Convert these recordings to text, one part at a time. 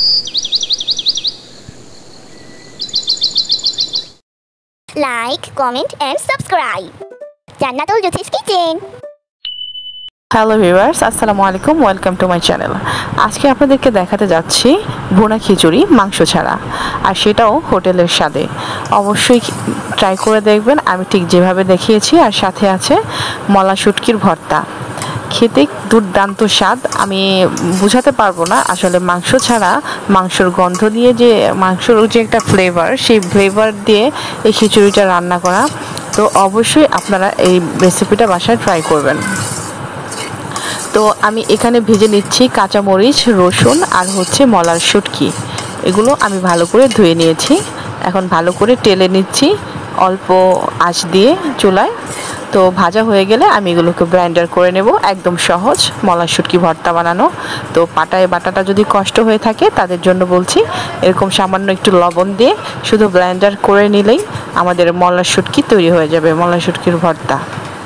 Like, comment and subscribe. Jannatul Jyoti's Kitchen. Hello viewers, আসসালামু আলাইকুম, welcome to my channel. আজকে আপনাদেরকে দেখাতে যাচ্ছি ভুনা খিচুড়ি মাংস ছাড়া, আর সেটাও হোটেলের স্বাদে। অবশ্যই ট্রাই করে দেখবেন আমি ঠিক যেভাবে দেখিয়েছি। আর সাথে আছে মলা শুটকির ভর্তা। খেতে দুর্দান্ত স্বাদ, আমি বোঝাতে পারবো না আসলে। মাংস ছাড়া মাংসর গন্ধ দিয়ে যে মাংসর যে একটা ফ্লেভার, সেই ফ্লেভার দিয়ে এই খিচুড়িটা রান্না করা। তো অবশ্যই আপনারা এই রেসিপিটা বাসায় ট্রাই করবেন। তো আমি এখানে ভেজে নিচ্ছি কাঁচামরিচ, রসুন আর মলার শুটকি। এগুলো আমি ভালো করে ধুয়ে নিয়েছি। এখন ভালো করে টেলে নিচ্ছি অল্প আঁচ দিয়ে চুলায়। তো ভাজা হয়ে গেলে আমি এগুলোকে গ্রাইন্ডার করে নেব। একদম সহজ মলার শুটকি ভর্তা বানানো। তো পাটায় বাটাটা যদি কষ্ট হয়ে থাকে তাদের জন্য বলছি, এরকম সামান্য একটু লবণ দিয়ে শুধু গ্রাইন্ডার করে নিলেই আমাদের মলার শুটকি তৈরি হয়ে যাবে, মলার শুটকির ভর্তা।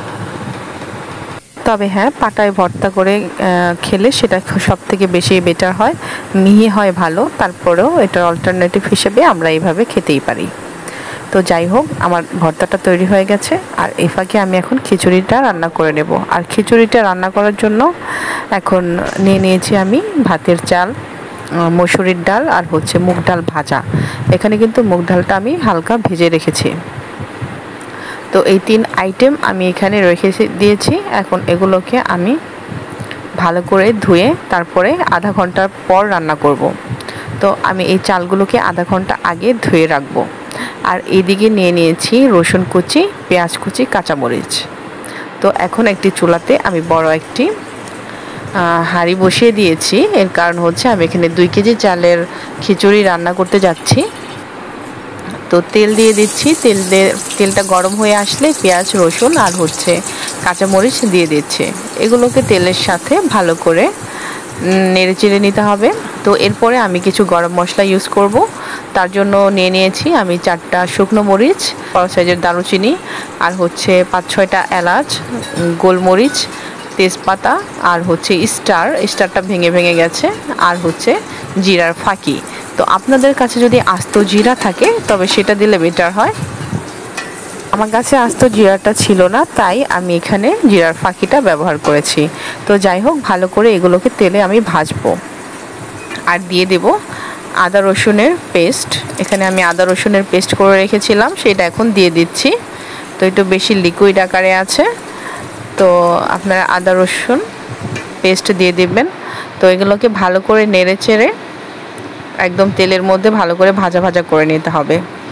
তবে হ্যাঁ, পাটায় ভর্তা করে খেলে সেটা সব থেকে বেশি বেটার হয়, মিহি হয় ভালো। তারপরেও এটার অল্টারনেটিভ হিসেবে আমরা এইভাবে খেতেই পারি। তো যাই হোক, আমার ভর্তাটা তৈরি হয়ে গেছে। আর এই ফাঁকে আমি এখন খিচুড়িটা রান্না করে নেব। আর খিচুড়িটা রান্না করার জন্য এখন নিয়ে নিয়েছি আমি ভাতের চাল, মসুরির ডাল আর মুগ ডাল ভাজা। এখানে কিন্তু মুগ ডালটা আমি হালকা ভেজে রেখেছি। তো এই 3 আইটেম আমি এখানে রেখে দিয়েছি। এখন এগুলোকে আমি ভালো করে ধুয়ে তারপরে আধা ঘন্টা পর রান্না করব। তো আমি এই চালগুলোকে আধা ঘন্টা আগে ধুয়ে রাখবো। আর এইদিকে নিয়ে নিয়েছি রসুন কুচি, পেঁয়াজ কুচি, কাঁচামরিচ। তো এখন একটি চুলাতে আমি বড় একটি হাঁড়ি বসিয়ে দিয়েছি। এর কারণ আমি এখানে 2 কেজি চালের খিচুড়ি রান্না করতে যাচ্ছি। তো তেল দিয়ে দিচ্ছি। তেলটা গরম হয়ে আসলে পেঁয়াজ, রসুন আর কাঁচামরিচ দিয়ে দিচ্ছি। এগুলোকে তেলের সাথে ভালো করে নেড়ে চেড়ে নিতে হবে। তো এরপরে আমি কিছু গরম মশলা ইউজ করব। তার জন্য নিয়ে নিয়েছি আমি 4টা শুকনো মরিচ, বড় সাইজের দারুচিনি, আর 5-6টা এলাচ, গোলমরিচ, তেজপাতা, আর স্টারটা ভেঙে ভেঙে গেছে, আর জিরার ফাঁকি। তো আপনাদের কাছে যদি আস্ত জিরা থাকে তবে সেটা দিলে বেটার হয়। আমার কাছে আস্ত জিরাটা ছিল না, তাই আমি এখানে জিরার ফাঁকিটা ব্যবহার করেছি। তো যাই হোক, ভালো করে এগুলোকে তেলে আমি ভাজবো। আর দিয়ে দেব আদা রসুনের পেস্ট। এখানে আমি আদা রসুনের পেস্ট করে রেখেছিলাম, সেটা এখন দিয়ে দিচ্ছি। তো একটু বেশি লিকুইড আকারে আছে, তো আপনারা আদা রসুন পেস্ট দিয়ে দিবেন। তো এগুলোকে ভালো করে নেড়ে চেড়ে একদম তেলের মধ্যে ভালো করে ভাজা ভাজা করে নিতে হবে।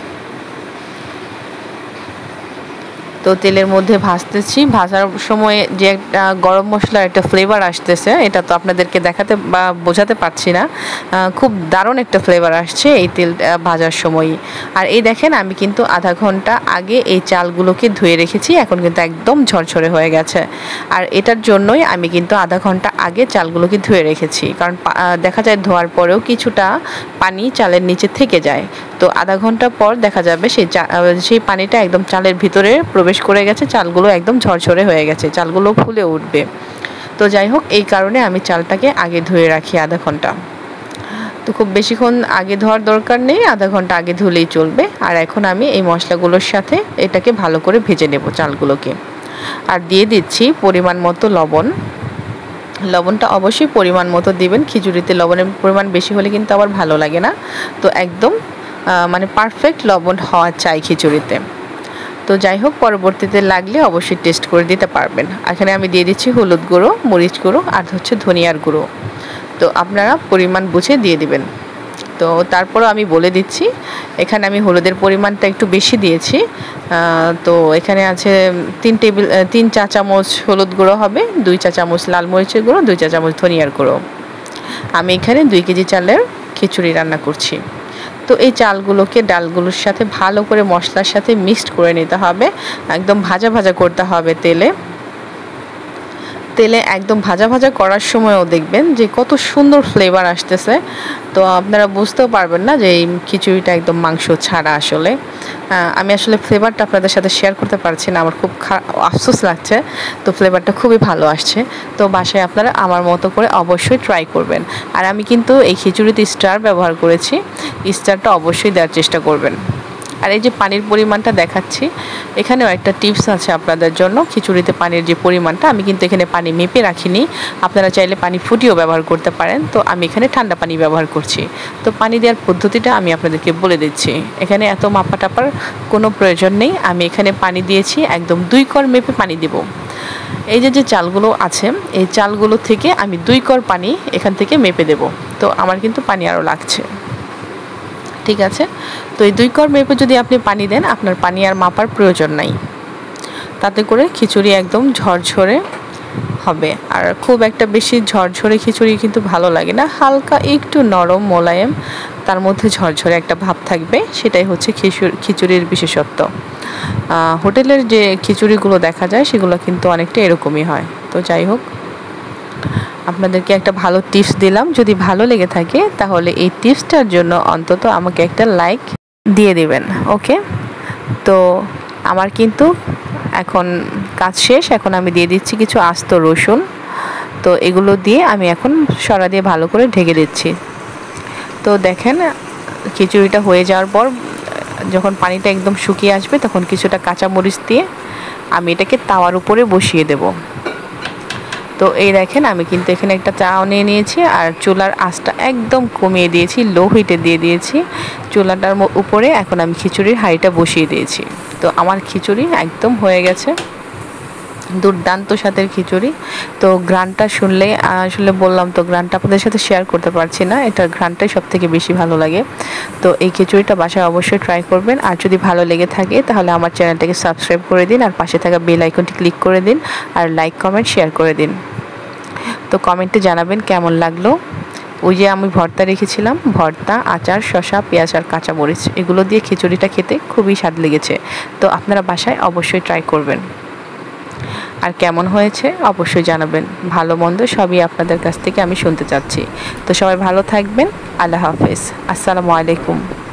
তো তেলের মধ্যে ভাজতেছি। ভাজার সময় যে একটা গরম মশলার একটা ফ্লেভার আসতেছে, এটা তো আপনাদেরকে দেখাতে বা বোঝাতে পারছি না। খুব দারুণ একটা ফ্লেভার আসছে এই তেল ভাজার সময়ই। আর এই দেখেন, আমি কিন্তু আধা ঘন্টা আগে এই চালগুলোকে ধুয়ে রেখেছি। এখন কিন্তু একদম ঝরঝরে হয়ে গেছে। আর এটার জন্যই আমি কিন্তু আধা ঘন্টা আগে চালগুলোকে ধুয়ে রেখেছি, কারণ দেখা যায় ধোয়ার পরেও কিছুটা পানি চালের নিচে থেকে যায়। তো আধা ঘন্টা পর দেখা যাবে সেই পানিটা একদম চালের ভিতরে প্রবেশ করে গেছে, চালগুলো একদম ঝরঝরে হয়ে গেছে, চালগুলো ফুলে উঠবে। তো যাই হোক, এই কারণে আমি চালটাকে আগে ধুয়ে রাখি আধা ঘন্টা। তো খুব বেশিক্ষণ আগে ধোয়ার দরকার নেই, আধা ঘন্টা আগে ধুলেই চলবে। আর এখন আমি এই মশলাগুলোর সাথে এটাকে ভালো করে ভেজে নেব চালগুলোকে। আর দিয়ে দিচ্ছি পরিমাণ মতো লবণ। লবণটা অবশ্যই পরিমাণ মতো দিবেন। খিচুড়িতে লবণের পরিমাণ বেশি হলে কিন্তু আবার ভালো লাগে না। তো একদম পারফেক্ট লবণ হওয়া চাই খিচুড়িতে। তো যাই হোক, পরবর্তীতে লাগলে অবশ্যই টেস্ট করে দিতে পারবেন। এখানে আমি দিয়ে দিচ্ছি হলুদ গুঁড়ো, মরিচ গুঁড়ো আর ধনিয়ার গুঁড়ো। তো আপনারা পরিমাণ বুঝে দিয়ে দিবেন। তো তারপরও আমি বলে দিচ্ছি, এখানে আমি হলুদের পরিমাণটা একটু বেশি দিয়েছি। তো এখানে আছে 3 চা চামচ হলুদ গুঁড়ো হবে, 2 চা চামচ লাল মরিচের গুঁড়ো, 2 চা চামচ ধনিয়ার গুঁড়ো। আমি এখানে 2 কেজি চালের খিচুড়ি রান্না করছি। তো এই চালগুলোকে ডালগুলোর সাথে ভালো করে মশলার সাথে মিক্সড করে নিতে হবে, একদম ভাজা ভাজা করতে হবে তেলে। তেলে একদম ভাজা ভাজা করার সময়ও দেখবেন যে কত সুন্দর ফ্লেভার আসতেছে। তো আপনারা বুঝতেও পারবেন না যে এই খিচুড়িটা একদম মাংস ছাড়া। আসলে আমি আসলে ফ্লেভারটা আপনাদের সাথে শেয়ার করতে পারছি না, আমার খুব আফসোস লাগছে। তো ফ্লেভারটা খুবই ভালো আসছে। তো বাসায় আপনারা আমার মতো করে অবশ্যই ট্রাই করবেন। আর আমি কিন্তু এই খিচুড়িতে স্টার ব্যবহার করেছি, স্টারটা অবশ্যই দেওয়ার চেষ্টা করবেন। আর এই যে পানির পরিমাণটা দেখাচ্ছি, এখানেও একটা টিপস আছে আপনাদের জন্য। খিচুড়িতে পানির যে পরিমাণটা, আমি কিন্তু এখানে পানি মেপে রাখিনি, আপনারা চাইলে পানি ফুটিয়েও ব্যবহার করতে পারেন। তো আমি এখানে ঠান্ডা পানি ব্যবহার করছি। তো পানি দেওয়ার পদ্ধতিটা আমি আপনাদেরকে বলে দিচ্ছি। এখানে এত মাপা টাপার কোনো প্রয়োজন নেই। আমি এখানে পানি দিয়েছি একদম 2 কর মেপে পানি দেব। এই যে চালগুলো আছে, এই চালগুলো থেকে আমি 2 কর পানি এখান থেকে মেপে দেব। তো আমার কিন্তু পানি আরও লাগছে, ঠিক আছে। তো এই 2 কর মেপে যদি আপনি পানি দেন, আপনার পানি আর মাপার প্রয়োজন নাই। তাতে করে খিচুড়ি একদম ঝরঝরে হবে। আর খুব একটা বেশি ঝরঝরে খিচুড়ি কিন্তু ভালো লাগে না, হালকা একটু নরম মোলায়েম, তার মধ্যে ঝরঝরে একটা ভাব থাকবে, সেটাই হচ্ছে খিচুড়ির বিশেষত্ব। হোটেলের যে খিচুড়িগুলো দেখা যায় সেগুলো কিন্তু অনেকটা এরকমই হয়। তো যাই হোক, আপনাদেরকে একটা ভালো টিপস দিলাম। যদি ভালো লেগে থাকে তাহলে এই টিপসটার জন্য অন্তত আমাকে একটা লাইক দিয়ে দিবেন, ওকে। তো আমার কিন্তু এখন কাজ শেষ। এখন আমি দিয়ে দিচ্ছি কিছু আস্ত রসুন। তো এগুলো দিয়ে আমি এখন সরা দিয়ে ভালো করে ঢেকে দিচ্ছি। তো দেখেন, খিচুড়িটা হয়ে যাওয়ার পর যখন পানিটা একদম শুকিয়ে আসবে, তখন কিছুটা কাঁচামরিচ দিয়ে আমি এটাকে তাওয়ার উপরে বসিয়ে দেব। তো এই দেখেন, আমি কিন্তু এখানে একটা চাও নিয়ে নিয়েছি, আর চুলার আঁচটা একদম কমিয়ে দিয়েছি, লো হিটে দিয়ে দিয়েছি চুলাটার উপরে। এখন আমি খিচুড়ির হাঁড়িটা বসিয়ে দিয়েছি। তো আমার খিচুড়ি একদম হয়ে গেছে, দুর্দান্ত স্বাদের খিচুড়ি। তো ঘ্রাণটা শুনলে আসলে বললাম তো, ঘ্রাণটা আপনাদের সাথে শেয়ার করতে পারছি না, এটার ঘ্রাণটাই সব থেকে বেশি ভালো লাগে। তো এই খিচুড়িটা বাসায় অবশ্যই ট্রাই করবেন। আর যদি ভালো লেগে থাকে তাহলে আমার চ্যানেলটাকে সাবস্ক্রাইব করে দিন, আর পাশে থাকা বেল আইকনটি ক্লিক করে দিন, আর লাইক কমেন্ট শেয়ার করে দিন। তো কমেন্টে জানাবেন কেমন লাগলো। ওই যে আমি ভর্তা রেখেছিলাম, ভর্তা, আচার, শসা, পেঁয়াজ আর কাঁচামরিচ, এগুলো দিয়ে খিচুড়িটা খেতে খুবই স্বাদ লেগেছে। তো আপনারা বাসায় অবশ্যই ট্রাই করবেন। আর কেমন হয়েছে অবশ্যই জানাবেন। ভালো মন্দ সবই আপনাদের কাছ থেকে আমি শুনতে চাচ্ছি। তো সবাই ভালো থাকবেন। আল্লাহ হাফেজ। আসসালামু আলাইকুম।